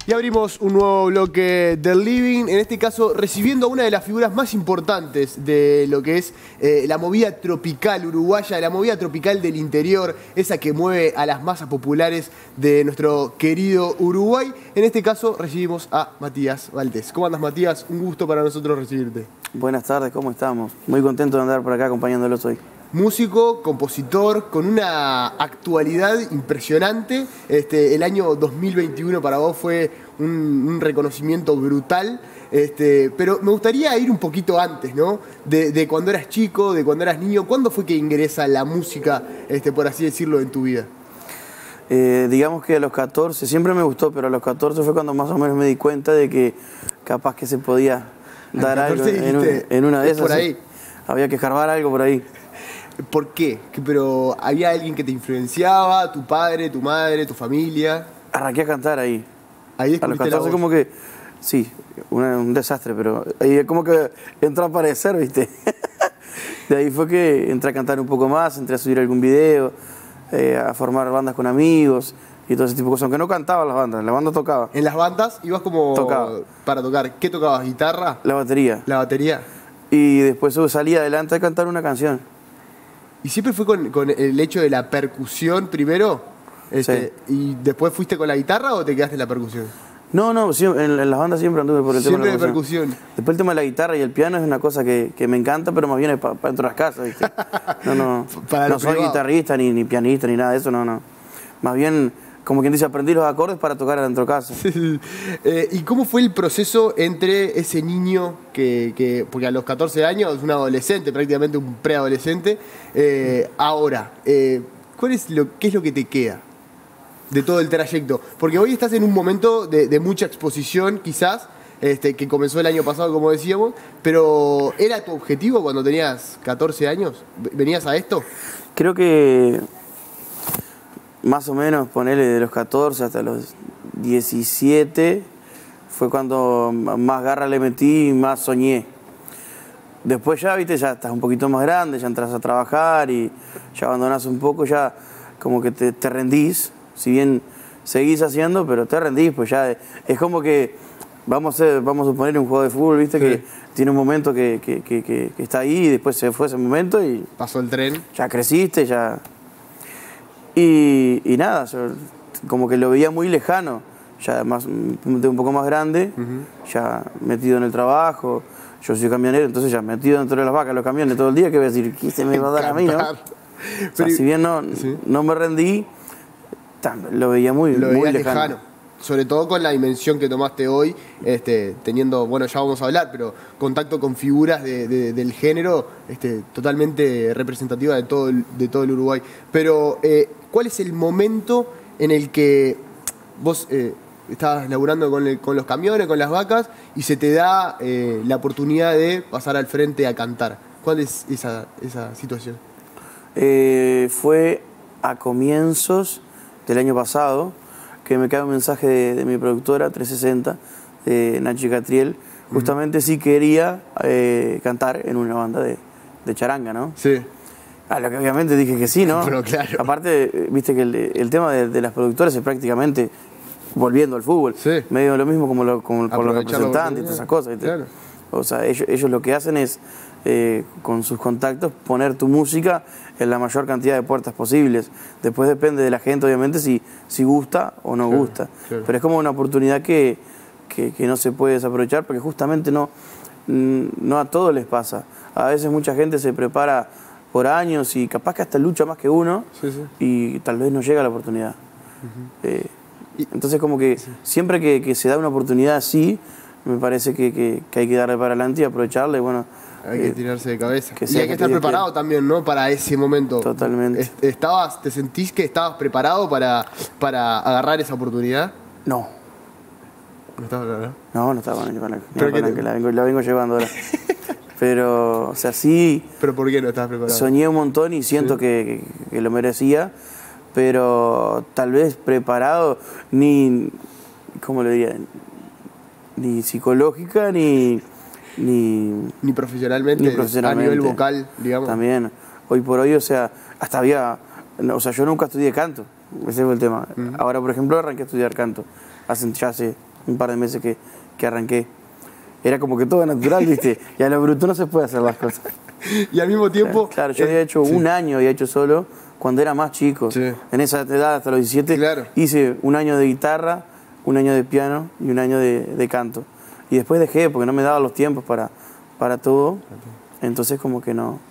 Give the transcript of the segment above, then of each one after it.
Y abrimos un nuevo bloque del Living, en este caso recibiendo a una de las figuras más importantes de lo que es la movida tropical uruguaya, la movida tropical del interior, esa que mueve a las masas populares de nuestro querido Uruguay. En este caso recibimos a Matías Valdés. ¿Cómo andas, Matías? Un gusto para nosotros recibirte. Buenas tardes, ¿cómo estamos? Muy contento de andar por acá acompañándolos hoy. Músico, compositor, con una actualidad impresionante. El año 2021 para vos fue un reconocimiento brutal. Pero me gustaría ir un poquito antes, ¿no? De cuando eras chico, de cuando eras niño. ¿Cuándo fue que ingresa la música, por así decirlo, en tu vida? Digamos que a los 14, siempre me gustó, pero a los 14 fue cuando más o menos me di cuenta de que capaz que se podía dar algo en una de esas. Por ahí. Sí. Había que escarbar algo por ahí. ¿Por qué? ¿Pero había alguien que te influenciaba? ¿Tu padre, tu madre, tu familia? Arranqué a cantar ahí. Ahí a los 14 como que, sí, un desastre, pero ahí como que entró a aparecer, ¿viste? De ahí fue que entré a cantar un poco más, entré a subir algún video, a formar bandas con amigos y todo ese tipo de cosas. Aunque no cantaba la banda tocaba. ¿En las bandas ibas como para tocar? ¿Qué tocabas? ¿Guitarra? La batería. ¿La batería? Y después salí adelante a cantar una canción. ¿Y siempre fue con el hecho de la percusión primero? Sí. ¿Y después fuiste con la guitarra o te quedaste en la percusión? No, en las bandas siempre anduve por el tema de la percusión. Después el tema de la guitarra y el piano es una cosa que me encanta, pero más bien es para dentro de las casas, ¿viste? No soy guitarrista, ni pianista, ni nada de eso, no. Más bien, como quien dice, aprendí los acordes para tocar adentro de casa. ¿Y cómo fue el proceso entre ese niño porque a los 14 años es un adolescente, prácticamente un preadolescente, ahora, ¿qué es lo que te queda de todo el trayecto? Porque hoy estás en un momento de mucha exposición, quizás, que comenzó el año pasado, como decíamos, pero ¿era tu objetivo cuando tenías 14 años? ¿Venías a esto? Creo que más o menos, ponele de los 14 hasta los 17, fue cuando más garra le metí y más soñé. Después ya, viste, ya estás un poquito más grande, ya entras a trabajar y ya abandonás un poco, ya como que te rendís. Si bien seguís haciendo, pero te rendís, pues ya es como que vamos a poner un juego de fútbol, viste, sí, que tiene un momento que está ahí y después se fue ese momento y pasó el tren. Ya creciste, ya. Y nada, yo como que lo veía muy lejano, ya un poco más grande, ya metido en el trabajo. Yo soy camionero, entonces ya metido dentro de las vacas, los camiones todo el día, que voy a decir, ¿qué se me va a dar a mí, no? O sea, si bien no me rendí, lo veía muy lejano. Sobre todo con la dimensión que tomaste hoy, teniendo, bueno, ya vamos a hablar, pero contacto con figuras del género totalmente representativa de todo el Uruguay. Pero, ¿cuál es el momento en el que vos estabas laburando con los camiones, con las vacas, y se te da la oportunidad de pasar al frente a cantar? ¿Cuál es esa situación? Fue a comienzos del año pasado, que me cae un mensaje de mi productora 360, de Nachi Catriel. Justamente sí quería cantar en una banda de charanga, ¿no? Sí. A lo que obviamente dije que sí, ¿no? Pero claro. Aparte, viste que el tema de las productoras es prácticamente, volviendo al fútbol, medio lo mismo como con los representantes y todas esas cosas, ¿viste? Claro. O sea, ellos lo que hacen es, con sus contactos, poner tu música en la mayor cantidad de puertas posibles. Después depende de la gente, obviamente, si gusta o no gusta. Claro. Pero es como una oportunidad que no se puede desaprovechar, porque justamente no a todos les pasa. A veces mucha gente se prepara por años y capaz que hasta lucha más que uno, y tal vez no llega la oportunidad. Entonces como que siempre que se da una oportunidad así, me parece que hay que darle para adelante y aprovecharla, y bueno, hay que tirarse de cabeza. Y hay que estar preparado también, ¿no? Para ese momento. Totalmente. ¿Te sentís que estabas preparado para agarrar esa oportunidad? No. ¿No estabas preparado? No estaba la vengo llevando ahora. Pero, o sea, sí. ¿Pero por qué no estabas preparado? Soñé un montón y siento que lo merecía, pero tal vez preparado ¿cómo le diría? Ni psicológica, ni profesionalmente, a nivel vocal, digamos. También, hoy por hoy, o sea, yo nunca estudié canto, ese fue el tema. Ahora, por ejemplo, arranqué a estudiar canto, hace un par de meses que arranqué. Era como que todo natural, ¿viste? Y a lo bruto no se puede hacer las cosas. Y al mismo tiempo... Claro, yo había hecho un año, había hecho solo, cuando era más chico. Sí. En esa edad, hasta los 17, hice un año de guitarra, un año de piano y un año de canto. Y después dejé, porque no me daba los tiempos para todo. Entonces como que no...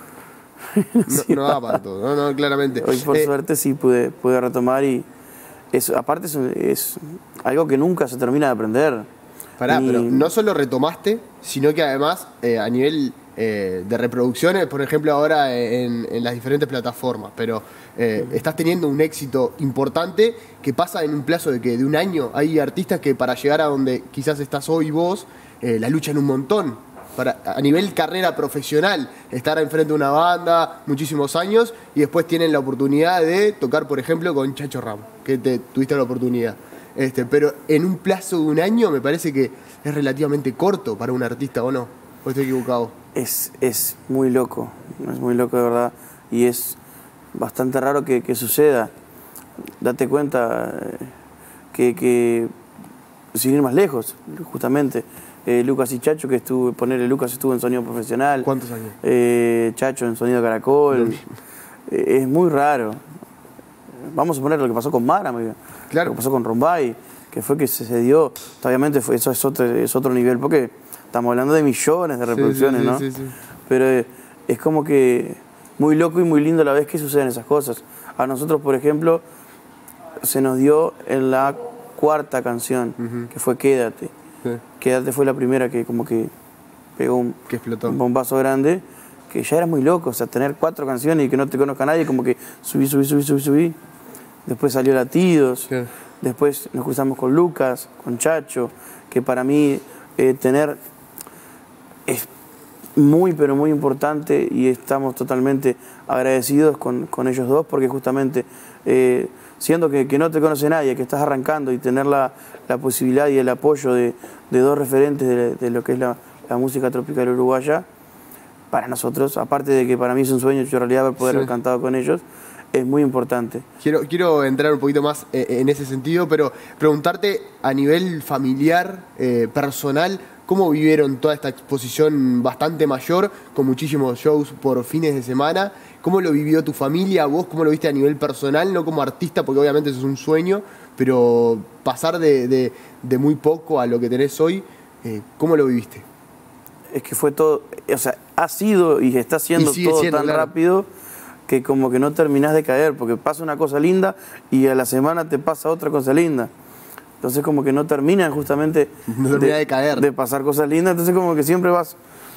no da para todo, no, claramente. Hoy por suerte sí pude retomar y aparte es algo que nunca se termina de aprender. Pero no solo retomaste, sino que además a nivel de reproducciones, por ejemplo ahora en las diferentes plataformas, pero estás teniendo un éxito importante que pasa en un plazo de un año. Hay artistas que para llegar a donde quizás estás hoy vos, la luchan un montón. A nivel carrera profesional, estar enfrente de una banda muchísimos años y después tienen la oportunidad de tocar, por ejemplo, con Chacho Ramos, que tuviste la oportunidad. Pero en un plazo de un año me parece que es relativamente corto para un artista, ¿o no? ¿O estoy equivocado? Es muy loco de verdad, y es bastante raro que suceda. Date cuenta que sin ir más lejos, justamente, Lucas y Chacho, Lucas estuvo en sonido profesional. ¿Cuántos años? Chacho en sonido Caracol. Es muy raro. Vamos a poner lo que pasó con Mara, claro. Lo que pasó con Rombay, que fue que se dio. Obviamente eso es otro nivel, porque estamos hablando de millones de reproducciones, sí, ¿no? Sí. Pero es como que muy loco y muy lindo a la vez que suceden esas cosas. A nosotros, por ejemplo, se nos dio en la 4ª canción, que fue Quédate. Sí. Quédate fue la primera que como que pegó un bombazo grande, que ya era muy loco, o sea, tener 4 canciones y que no te conozca nadie, como que subí. Después salió Latidos, sí. Después nos cruzamos con Lucas, con Chacho, que para mí tener es muy, pero muy importante y estamos totalmente agradecidos con ellos dos, porque justamente siendo que no te conoce nadie, que estás arrancando y tener la posibilidad y el apoyo de 2 referentes de lo que es la música tropical uruguaya, para nosotros, aparte de que para mí es un sueño hecho realidad poder haber cantado con ellos, es muy importante. Quiero entrar un poquito más en ese sentido, pero preguntarte a nivel familiar, personal, ¿cómo vivieron toda esta exposición bastante mayor, con muchísimos shows por fines de semana? ¿Cómo lo vivió tu familia? ¿Vos cómo lo viste a nivel personal? No como artista, porque obviamente eso es un sueño, pero pasar de muy poco a lo que tenés hoy, ¿cómo lo viviste? Es que fue todo, o sea, ha sido y está siendo todo tan rápido que como que no terminás de caer, porque pasa una cosa linda y a la semana te pasa otra cosa linda. Entonces como que no terminan justamente de caer, de pasar cosas lindas, entonces como que siempre vas...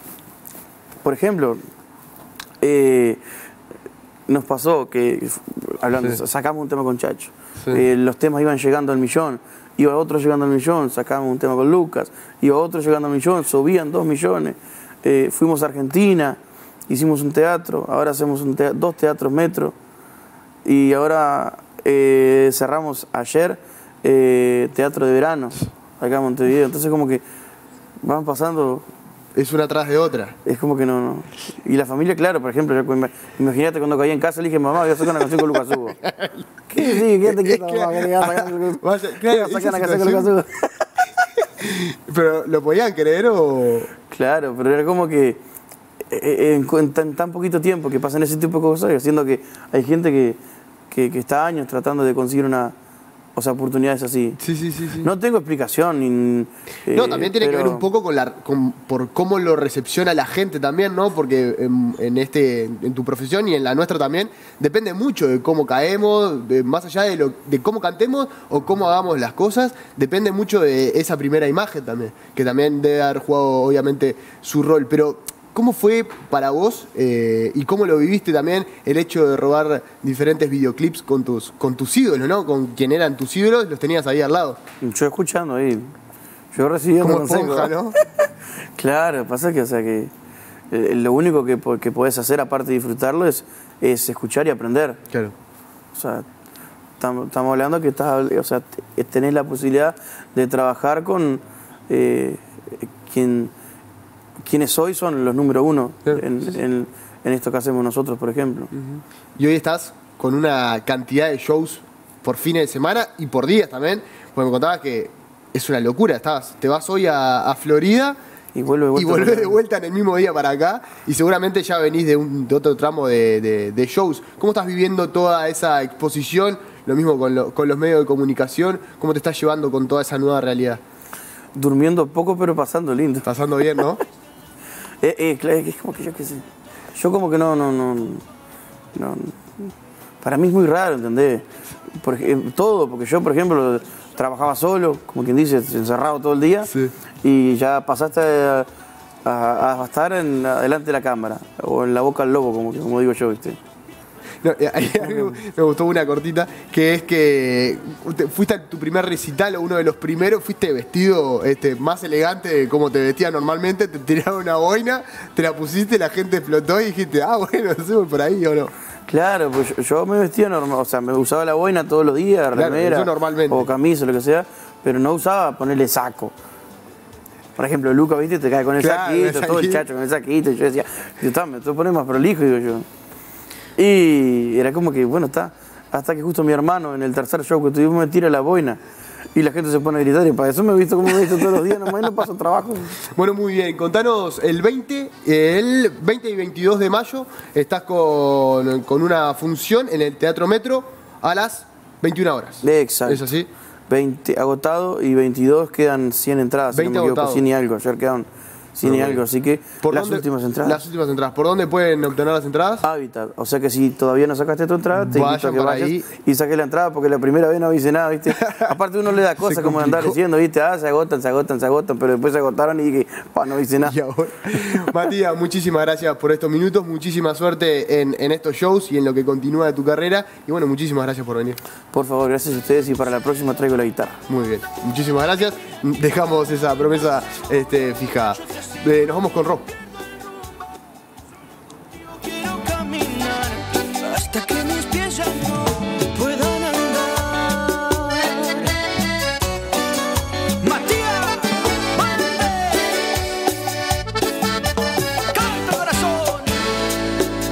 Por ejemplo, nos pasó que, hablando, sacamos un tema con Chacho, los temas iban llegando al 1.000.000, iba otro llegando al 1.000.000, sacamos un tema con Lucas, iba otro llegando al 1.000.000, subían 2 millones, fuimos a Argentina, hicimos un teatro, ahora hacemos 2 teatros metro, y ahora cerramos ayer teatro de verano, acá en Montevideo. Entonces como que van pasando... Es una tras de otra. Es como que no. Y la familia, claro, por ejemplo, imagínate cuando caí en casa, le dije, mamá, voy a sacar una canción con Lucas Hugo. ¿Qué? Sí, quédate quieto, mamá, que le vas a sacar una canción con Lucas Hugo. ¿Pero lo podían creer o...? Claro, pero era como que en tan poquito tiempo que pasan ese tipo de cosas, haciendo que hay gente que está años tratando de conseguir oportunidades así. Sí. No tengo explicación. No, también tiene que ver un poco por cómo lo recepciona la gente también, ¿no? Porque en tu profesión y en la nuestra también, depende mucho de cómo caemos, más allá de cómo cantemos o cómo hagamos las cosas, depende mucho de esa primera imagen también, que también debe haber jugado obviamente su rol. Pero ¿cómo fue para vos y cómo lo viviste también el hecho de robar diferentes videoclips con tus ídolos, ¿no? Con quien eran tus ídolos, los tenías ahí al lado. Yo escuchando ahí, yo recibiendo como esponja, ¿no? Claro, pasa que, lo único que podés hacer, aparte de disfrutarlo, es escuchar y aprender. Claro. O sea, estamos hablando que tenés la posibilidad de trabajar con quienes hoy son los número 1 en esto que hacemos nosotros, por ejemplo. Y hoy estás con una cantidad de shows por fines de semana y por días también, porque me contabas que es una locura. Te vas hoy a Florida y volvés de vuelta en el mismo día para acá, y seguramente ya venís de otro tramo de shows. ¿Cómo estás viviendo toda esa exposición? Lo mismo con los medios de comunicación. ¿Cómo te estás llevando con toda esa nueva realidad? Durmiendo poco, pero pasando lindo. Pasando bien, ¿no? Claro, es como que yo qué sé. Yo como que no. Para mí es muy raro, ¿entendés? Porque yo, por ejemplo, trabajaba solo, como quien dice, encerrado todo el día, sí. Y ya pasaste a estar delante de la cámara, o en la boca del lobo, como digo yo, ¿viste? No, me gustó una cortita, que es que fuiste a tu primer recital, o uno de los primeros, fuiste vestido más elegante de como te vestías normalmente, te tiraron una boina, te la pusiste, la gente explotó y dijiste, bueno, hacemos por ahí o no. Claro, pues yo me vestía normal, o sea, me usaba la boina todos los días, claro, remera, normalmente. O camisa, lo que sea, pero no usaba ponerle saco. Por ejemplo, Luca, ¿viste? Te cae con el saquito, todo el chacho con el saquito, y yo decía, me tengo que poner más prolijo, digo yo. Y era como que, bueno, está. Hasta que justo mi hermano, en el tercer show que tuvimos, me tira la boina. Y la gente se pone a gritar. Y para eso me he visto como me he visto todos los días. Nomás no paso trabajo. Bueno, muy bien. Contanos, el 20 y 22 de mayo estás con una función en el Teatro Metro a las 21 horas. Exacto. ¿Es así? 20 agotado y 22 quedan 100 entradas. 20 agotados. 100 y algo. Ayer quedaron 100 y algo, así que últimas entradas. Las últimas entradas. ¿Por dónde pueden obtener las entradas? Hábitat. O sea que si todavía no sacaste tu entrada, te invito a que vayas ahí y saques la entrada, porque la primera vez no hice nada, ¿viste? Aparte uno le da cosas como andar diciendo, ¿viste? Se agotan, pero después se agotaron y dije, no hice nada. Matías, muchísimas gracias por estos minutos, muchísima suerte en estos shows y en lo que continúa de tu carrera. Y bueno, muchísimas gracias por venir. Por favor, gracias a ustedes, y para la próxima traigo la guitarra. Muy bien, muchísimas gracias. Dejamos esa promesa fijada. Nos vamos con rock. Quiero caminar hasta que mis pies ya no